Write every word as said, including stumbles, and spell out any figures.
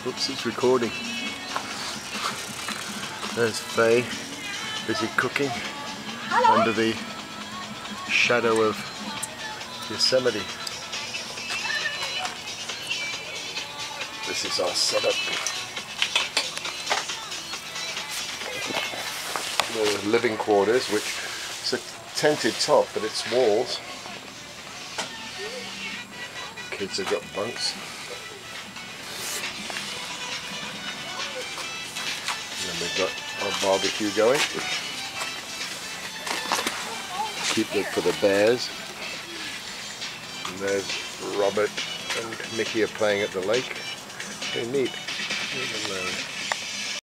Oops, it's recording. There's Faye, busy cooking Hello. Under the shadow of Yosemite. This is our setup. The living quarters, which is a tented top, but it's walls. Kids have got bunks. And then we've got our barbecue going. Keep it for the bears. And there's Robert and Mickey are playing at the lake. Very neat.